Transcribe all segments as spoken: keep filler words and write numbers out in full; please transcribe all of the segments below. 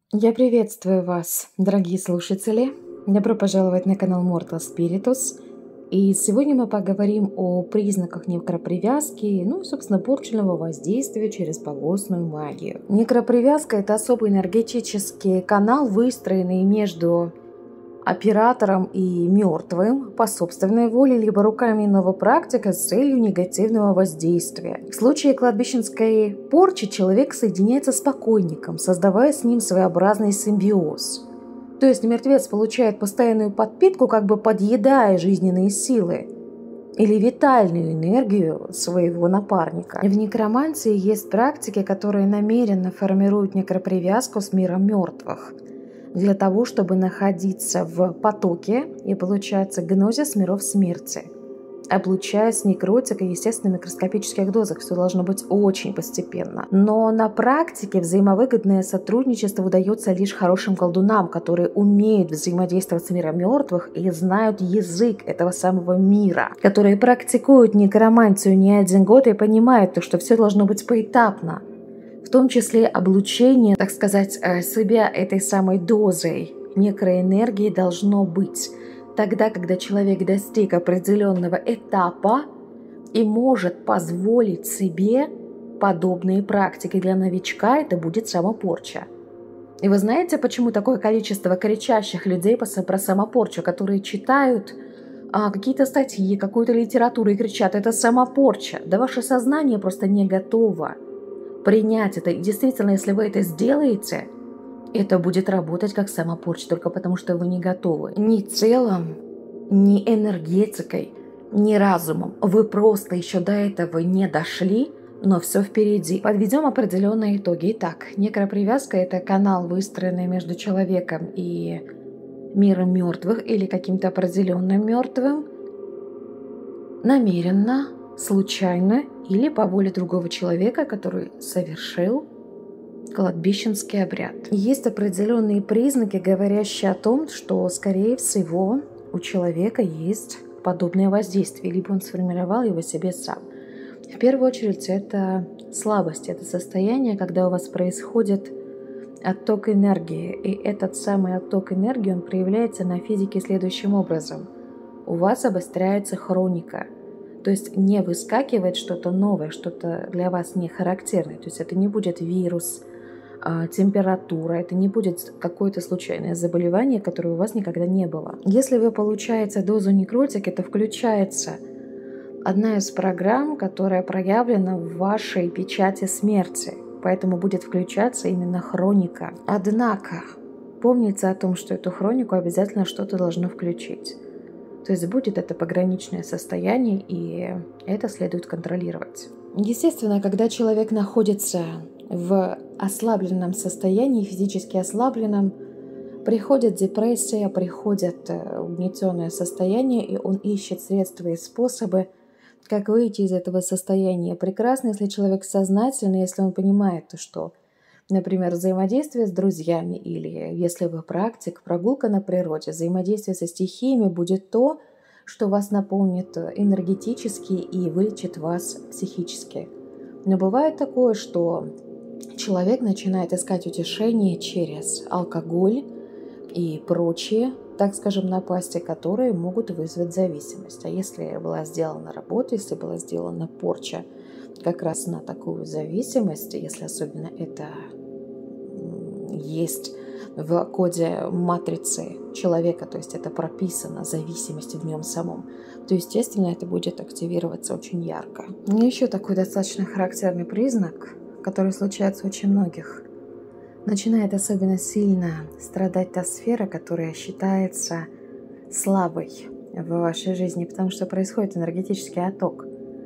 Я приветствую вас, дорогие слушатели. Добро пожаловать на канал Mortal Spiritus. И сегодня мы поговорим о признаках некропривязки, ну и, собственно, порченного воздействия через богосную магию. Некропривязка – это особый энергетический канал, выстроенный между оператором и мертвым по собственной воле, либо руками иного практика с целью негативного воздействия. В случае кладбищенской порчи человек соединяется с покойником, создавая с ним своеобразный симбиоз. То есть мертвец получает постоянную подпитку, как бы подъедая жизненные силы или витальную энергию своего напарника. В некромантии есть практики, которые намеренно формируют некропривязку с миром мертвых, для того, чтобы находиться в потоке и, получается, гнозис миров смерти, облучаясь некротикой, естественно, в микроскопических дозах. Все должно быть очень постепенно. Но на практике взаимовыгодное сотрудничество удается лишь хорошим колдунам, которые умеют взаимодействовать с миром мертвых и знают язык этого самого мира, которые практикуют некромантию не один год и понимают, что все должно быть поэтапно. В том числе облучение, так сказать, себя этой самой дозой некроэнергии должно быть тогда, когда человек достиг определенного этапа и может позволить себе подобные практики. Для новичка это будет самопорча. И вы знаете, почему такое количество кричащих людей про самопорчу, которые читают а, какие-то статьи, какую-то литературу и кричат: это самопорча. Да ваше сознание просто не готово принять это. И действительно, если вы это сделаете, это будет работать как самопорча, только потому что вы не готовы. Ни телом, ни энергетикой, ни разумом. Вы просто еще до этого не дошли, но все впереди. Подведем определенные итоги. Итак, некропривязка – это канал, выстроенный между человеком и миром мертвых или каким-то определенным мертвым, намеренно, случайно или по воле другого человека, который совершил кладбищенский обряд. Есть определенные признаки, говорящие о том, что, скорее всего, у человека есть подобное воздействие, либо он сформировал его себе сам. В первую очередь, это слабость, это состояние, когда у вас происходит отток энергии, и этот самый отток энергии, он проявляется на физике следующим образом. У вас обостряется хроника. То есть не выскакивает что-то новое, что-то для вас не характерное. То есть это не будет вирус, температура, это не будет какое-то случайное заболевание, которое у вас никогда не было. Если вы получаете дозу некротики, то включается одна из программ, которая проявлена в вашей печати смерти. Поэтому будет включаться именно хроника. Однако помните о том, что эту хронику обязательно что-то должно включить. То есть будет это пограничное состояние, и это следует контролировать. Естественно, когда человек находится в ослабленном состоянии, физически ослабленном, приходит депрессия, приходит угнетенное состояние, и он ищет средства и способы, как выйти из этого состояния. Прекрасно, если человек сознательный, если он понимает, что, например, взаимодействие с друзьями или, если вы практик, прогулка на природе, взаимодействие со стихиями будет то, что вас наполнит энергетически и вылечит вас психически. Но бывает такое, что человек начинает искать утешение через алкоголь и прочие, так скажем, напасти, которые могут вызвать зависимость. А если была сделана работа, если была сделана порча как раз на такую зависимость, если особенно это есть в коде матрицы человека, то есть это прописано, зависимость в нем самом, то, естественно, это будет активироваться очень ярко. И еще такой достаточно характерный признак, который случается у очень многих. Начинает особенно сильно страдать та сфера, которая считается слабой в вашей жизни, потому что происходит энергетический отток.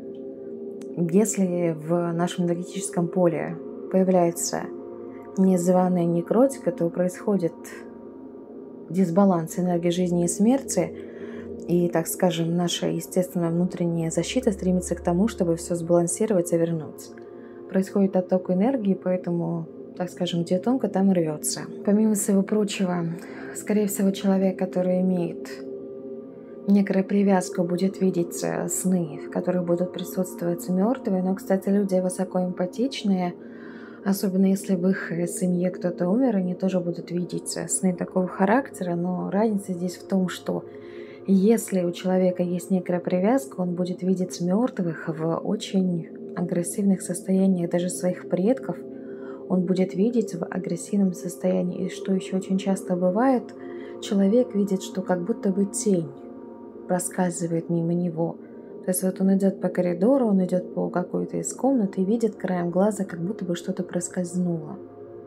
Если в нашем энергетическом поле появляется незваная некротика, то происходит дисбаланс энергии жизни и смерти, и, так скажем, наша естественная внутренняя защита стремится к тому, чтобы все сбалансировать и вернуть. Происходит отток энергии, поэтому, так скажем, где тонко, там и рвется. Помимо всего прочего, скорее всего, человек, который имеет некропривязку, будет видеть сны, в которых будут присутствовать мертвые. Но, кстати, люди высокоэмпатичные, Особенно если в их э, семье кто-то умер, они тоже будут видеть э, сны такого характера, но разница здесь в том, что если у человека есть некая привязка, он будет видеть мертвых в очень агрессивных состояниях, даже своих предков он будет видеть в агрессивном состоянии. И что еще очень часто бывает, человек видит, что как будто бы тень проскальзывает мимо него. То есть вот он идет по коридору, он идет по какой-то из комнат и видит краем глаза, как будто бы что-то проскользнуло.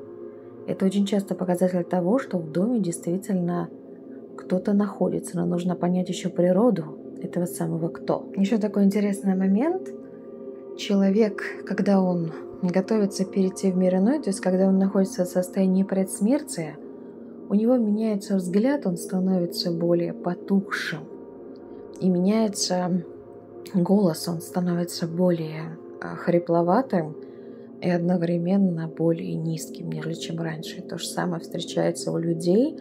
Это очень часто показатель того, что в доме действительно кто-то находится, но нужно понять еще природу этого самого кто. Еще такой интересный момент. Человек, когда он готовится перейти в мир иной, то есть когда он находится в состоянии предсмертия, у него меняется взгляд, он становится более потухшим. И меняется голос, он становится более хрипловатым и одновременно более низким, нежели чем раньше. То же самое встречается у людей,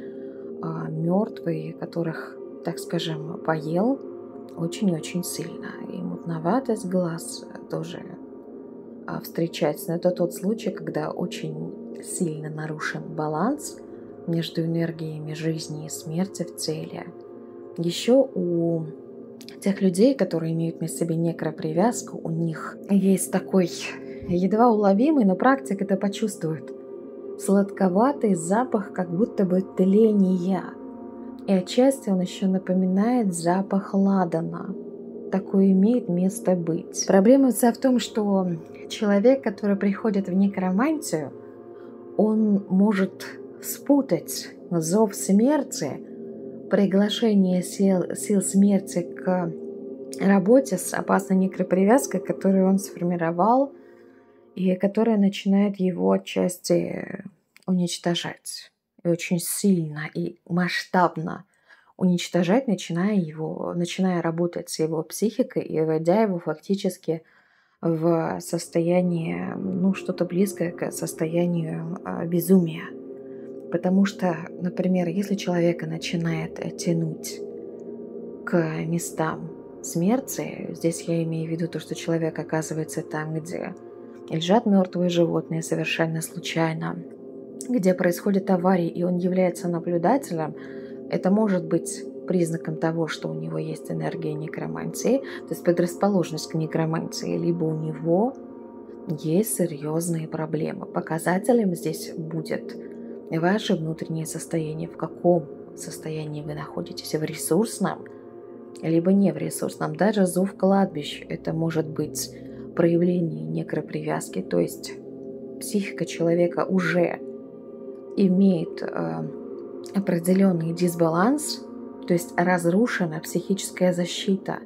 мертвые, которых, так скажем, поел очень-очень сильно. И мутноватость глаз тоже встречается. Но это тот случай, когда очень сильно нарушен баланс между энергиями жизни и смерти в теле. Еще у тех людей, которые имеют на себе некропривязку, у них есть такой едва уловимый, но практик это почувствует, сладковатый запах, как будто бы тления. И отчасти он еще напоминает запах ладана. Такое имеет место быть. Проблема вся в том, что человек, который приходит в некромантию, он может спутать зов смерти, приглашение сил, сил смерти к работе с опасной некропривязкой, которую он сформировал и которая начинает его отчасти уничтожать. И очень сильно и масштабно уничтожать, начиная, его, начиная работать с его психикой и вводя его фактически в состояние, ну, что-то близкое к состоянию э, безумия. Потому что, например, если человека начинает тянуть к местам смерти, здесь я имею в виду то, что человек оказывается там, где лежат мертвые животные совершенно случайно, где происходят аварии, и он является наблюдателем, это может быть признаком того, что у него есть энергия некромантии, то есть предрасположенность к некромантии, либо у него есть серьезные проблемы. Показателем здесь будет ваше внутреннее состояние, в каком состоянии вы находитесь, в ресурсном, либо не в ресурсном. Даже зов кладбищ – это может быть проявление некропривязки, то есть психика человека уже имеет э, определенный дисбаланс, то есть разрушена психическая защита,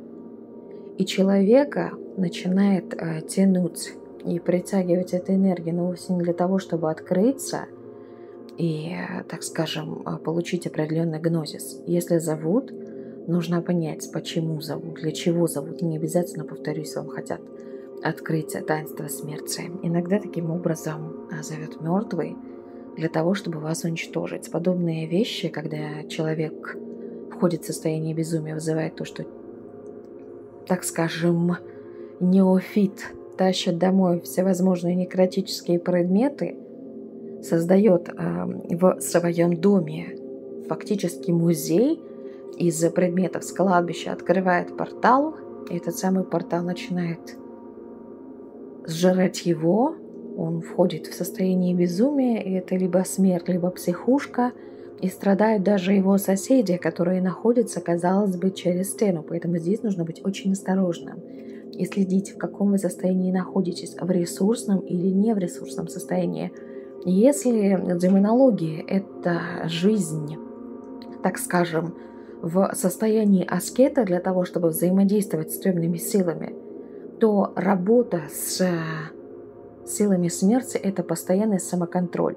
и человека начинает э, тянуть и притягивать эту энергию, но вовсе не для того, чтобы открыться и, так скажем, получить определенный гнозис. Если зовут, нужно понять, почему зовут, для чего зовут. Не обязательно, повторюсь, вам хотят открыть таинство смерти. Иногда таким образом зовет мертвый для того, чтобы вас уничтожить. Подобные вещи, когда человек входит в состояние безумия, вызывает то, что, так скажем, неофит тащит домой всевозможные некротические предметы, создает э, в своем доме фактически музей из предметов с кладбища, открывает портал, и этот самый портал начинает сжирать его, он входит в состояние безумия, и это либо смерть, либо психушка, и страдают даже его соседи, которые находятся, казалось бы, через стену. Поэтому здесь нужно быть очень осторожным и следить, в каком вы состоянии находитесь, в ресурсном или не в ресурсном состоянии. Если демонология – это жизнь, так скажем, в состоянии аскета для того, чтобы взаимодействовать с темными силами, то работа с силами смерти – это постоянный самоконтроль.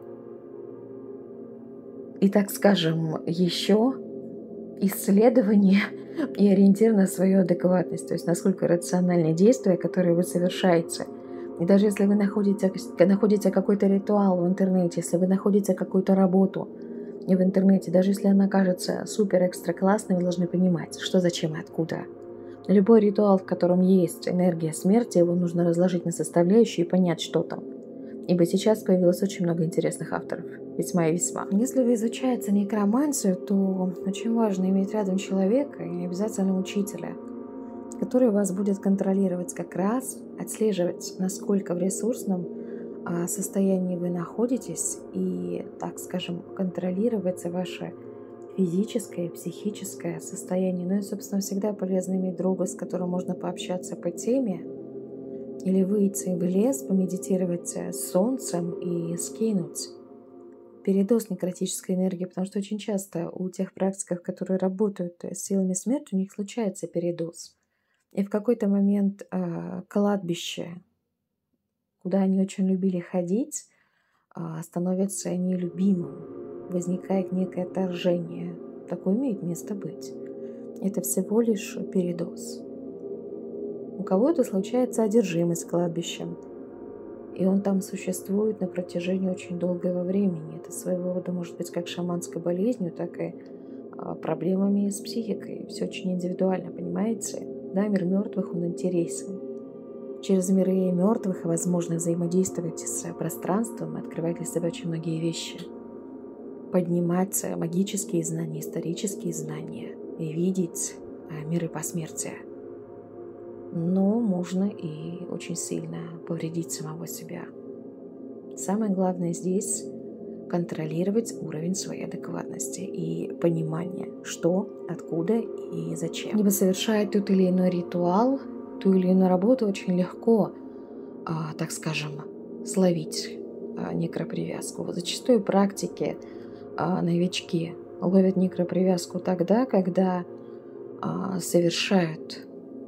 И, так скажем, еще исследование и ориентир на свою адекватность, то есть насколько рациональные действия, которые вы совершаете. И даже если вы находите, находите какой-то ритуал в интернете, если вы находите какую-то работу в интернете, даже если она кажется супер-экстра классной, вы должны понимать, что, зачем и откуда. Любой ритуал, в котором есть энергия смерти, его нужно разложить на составляющие и понять, что там. ибо сейчас появилось очень много интересных авторов, весьма и весьма. Если вы изучаете некромантию, то очень важно иметь рядом человека, и не обязательно учителя, который вас будет контролировать как раз, отслеживать, насколько в ресурсном состоянии вы находитесь, и, так скажем, контролировать ваше физическое, психическое состояние. Ну и, собственно, всегда полезно иметь друга, с которым можно пообщаться по теме, или выйти в лес, помедитировать с солнцем и скинуть передоз некротической энергии, потому что очень часто у тех практиков, которые работают с силами смерти, у них случается передоз. И в какой-то момент э, кладбище, куда они очень любили ходить, э, становится нелюбимым. Возникает некое отторжение. Такое имеет место быть. Это всего лишь передоз. У кого-то случается одержимость кладбищем, и он там существует на протяжении очень долгого времени. Это своего рода может быть как шаманской болезнью, так и а, проблемами с психикой. Все очень индивидуально, понимаете? Да, мир мертвых, он интересен. Через миры мертвых возможно взаимодействовать с пространством и открывать для себя очень многие вещи. Поднимать магические знания, исторические знания и видеть миры посмертия. Но можно и очень сильно повредить самого себя. Самое главное здесь контролировать уровень своей адекватности и понимания, что, откуда и зачем. Либо совершая тот или иной ритуал, ту или иную работу очень легко, а, так скажем, словить а, некропривязку. Вот зачастую практики а, новички ловят некропривязку тогда, когда а, совершают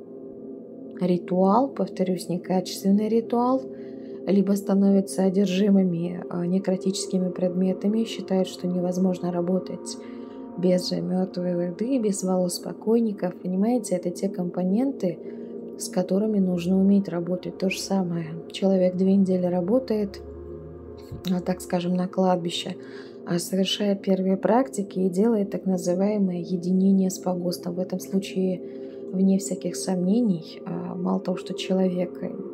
ритуал, повторюсь, некачественный ритуал, либо становятся одержимыми некротическими предметами, считают, что невозможно работать без мертвой воды, без волос покойников. Понимаете, это те компоненты, с которыми нужно уметь работать. То же самое. Человек две недели работает, так скажем, на кладбище, совершает первые практики и делает так называемое единение с погостом. В этом случае, вне всяких сомнений, мало того, что человек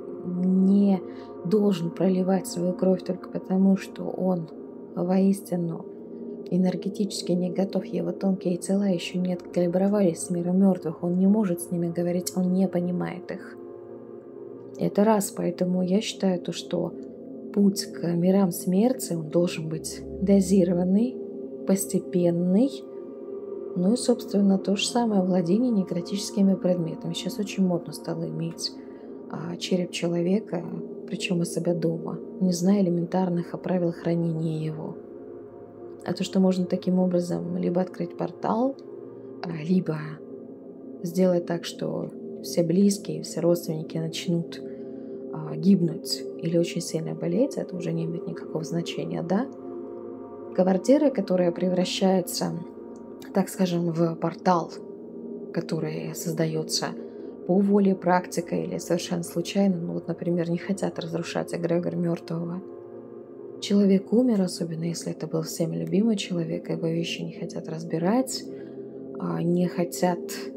не должен проливать свою кровь только потому, что он воистину энергетически не готов, его тонкие тела еще не откалибровались с миром мертвых, он не может с ними говорить, он не понимает их. Это раз, поэтому я считаю то, что путь к мирам смерти, он должен быть дозированный, постепенный. Ну и, собственно, то же самое владение некротическими предметами. Сейчас очень модно стало иметь а, череп человека, причем у себя дома, не зная элементарных правил хранения его. А то, что можно таким образом либо открыть портал, либо сделать так, что все близкие, все родственники начнут а, гибнуть или очень сильно болеть, это уже не имеет никакого значения, да? Квартиры, которые превращаются, так скажем, в портал, который создается по воле практика или совершенно случайно, ну вот, например, не хотят разрушать эгрегор мертвого. Человек умер, особенно если это был всеми любимый человек, его вещи не хотят разбирать, не хотят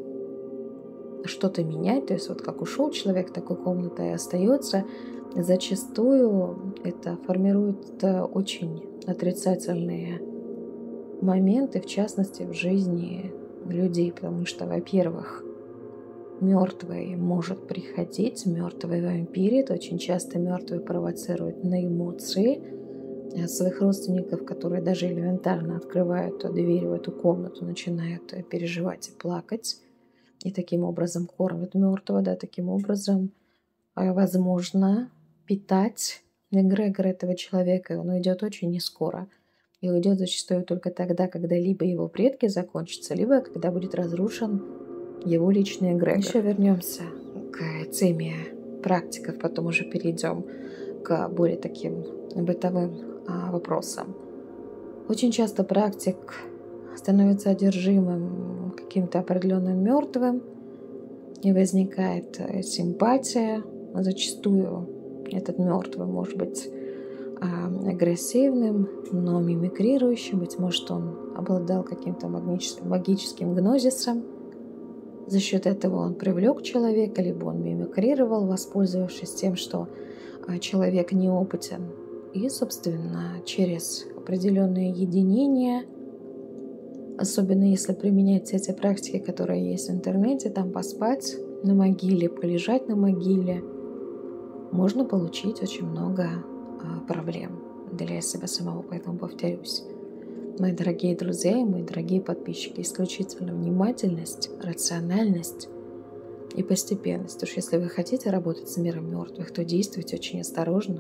что-то менять, то есть вот как ушел человек, такой комнатой и остается. Зачастую это формирует очень отрицательные моменты, в частности, в жизни людей, потому что, во-первых, мертвый может приходить, мертвый вампирит, очень часто мертвый провоцирует на эмоции своих родственников, которые даже элементарно открывают дверь в эту комнату, начинают переживать и плакать, и таким образом кормят мертвого, да, таким образом возможно питать эгрегор этого человека, и он уйдет очень нескоро. И уйдет зачастую только тогда, когда либо его предки закончатся, либо когда будет разрушен его личный эгрегор. Еще вернемся к теме практиков, потом уже перейдем к более таким бытовым а, вопросам. Очень часто практик становится одержимым каким-то определенным мертвым, и возникает симпатия. Зачастую этот мертвый может быть агрессивным, но мимикрирующим. Быть может, он обладал каким-то магическим, магическим гнозисом. За счет этого он привлек человека, либо он мимикрировал, воспользовавшись тем, что человек неопытен И, собственно, через определенное единение, особенно если применять эти практики, которые есть в интернете, там поспать на могиле, полежать на могиле, можно получить очень много а, проблем для себя самого. Поэтому повторюсь, мои дорогие друзья и мои дорогие подписчики, исключительно внимательность, рациональность и постепенность. Потому что если вы хотите работать с миром мертвых, то действуйте очень осторожно,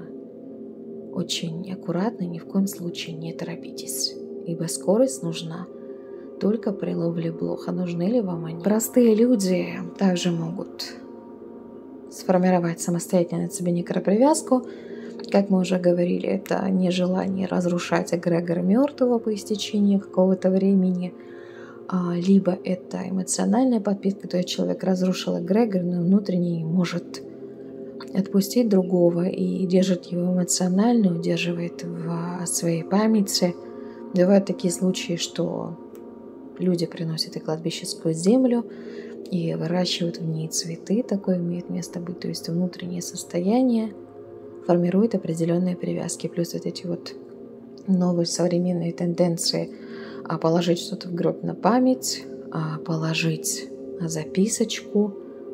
очень аккуратно, ни в коем случае не торопитесь, ибо скорость нужна только при ловле блох. А нужны ли вам они? Простые люди также могут сформировать самостоятельно на себе некропривязку. Как мы уже говорили, это нежелание разрушать эгрегора мертвого по истечении какого-то времени, либо это эмоциональная подпитка, то есть человек разрушил эгрегор, но внутренне не может отпустить другого и держит его эмоционально, удерживает в своей памяти. Бывают такие случаи, что люди приносят и кладбищенскую землю, и выращивают в ней цветы, такое имеет место быть, то есть внутреннее состояние формирует определенные привязки, плюс вот эти вот новые современные тенденции а положить что-то в гроб на память, а положить записочку,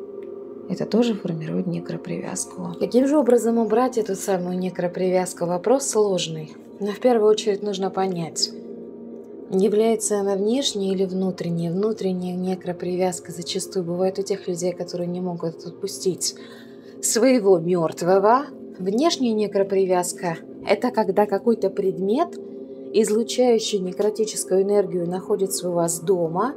это тоже формирует некропривязку. Каким же образом убрать эту самую некропривязку? Вопрос сложный, но в первую очередь нужно понять, является она внешней или внутренней. Внутренняя некропривязка зачастую бывает у тех людей, которые не могут отпустить своего мертвого. Внешняя некропривязка – это когда какой-то предмет, излучающий некротическую энергию, находится у вас дома,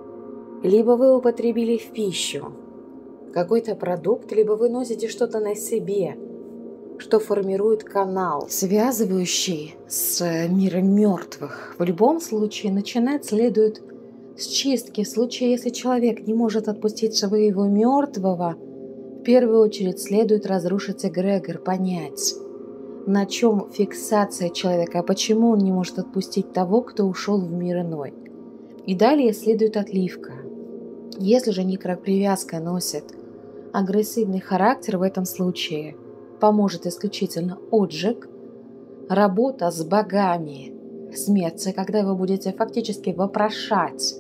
либо вы употребили в пищу какой-то продукт, либо вы носите что-то на себе, что формирует канал, связывающий с миром мертвых. В любом случае начинать следует с чистки. В случае, если человек не может отпустить своего мертвого, в первую очередь следует разрушить эгрегор, понять, на чем фиксация человека, а почему он не может отпустить того, кто ушел в мир иной. И далее следует отливка. Если же некропривязка носит агрессивный характер, в этом случае поможет исключительно отжиг, работа с богами смерти, когда вы будете фактически вопрошать,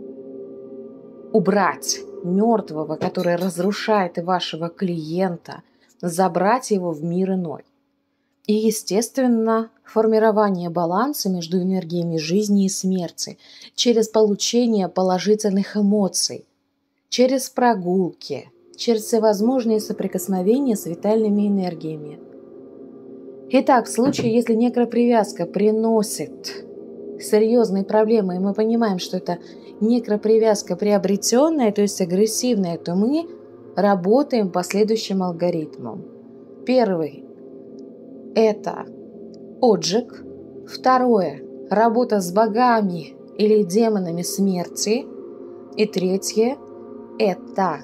убрать мертвого, который разрушает вашего клиента, забрать его в мир иной. И, естественно, формирование баланса между энергиями жизни и смерти через получение положительных эмоций, через прогулки, через всевозможные соприкосновения с витальными энергиями. Итак, в случае, если некропривязка приносит серьезные проблемы, и мы понимаем, что это некропривязка приобретенная, то есть агрессивная, то мы работаем по следующим алгоритмам. Первый – это отжиг. Второе – работа с богами или демонами смерти. И третье – это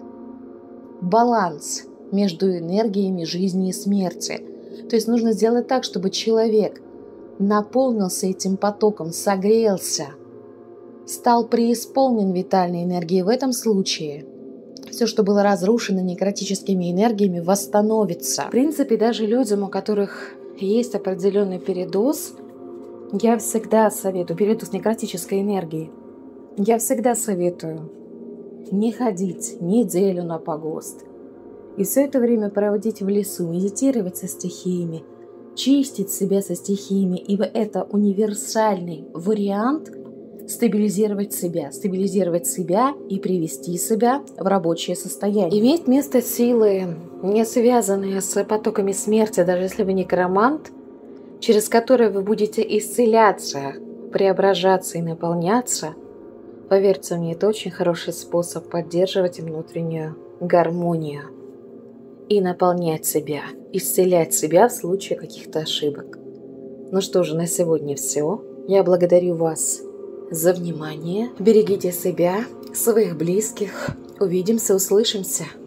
баланс между энергиями жизни и смерти. То есть нужно сделать так, чтобы человек наполнился этим потоком, согрелся, стал преисполнен витальной энергией. В этом случае все, что было разрушено некротическими энергиями, восстановится. В принципе, даже людям, у которых есть определенный передоз, я всегда советую, передоз некротической энергии, я всегда советую не ходить неделю на погост. И все это время проводить в лесу, медитировать со стихиями, чистить себя со стихиями, ибо это универсальный вариант стабилизировать себя, стабилизировать себя и привести себя в рабочее состояние. Имеет место силы, не связанные с потоками смерти, даже если вы некромант, через которые вы будете исцеляться, преображаться и наполняться. Поверьте мне, это очень хороший способ поддерживать внутреннюю гармонию и наполнять себя, исцелять себя в случае каких-то ошибок. Ну что же, на сегодня все. Я благодарю вас за внимание. Берегите себя, своих близких. Увидимся, услышимся.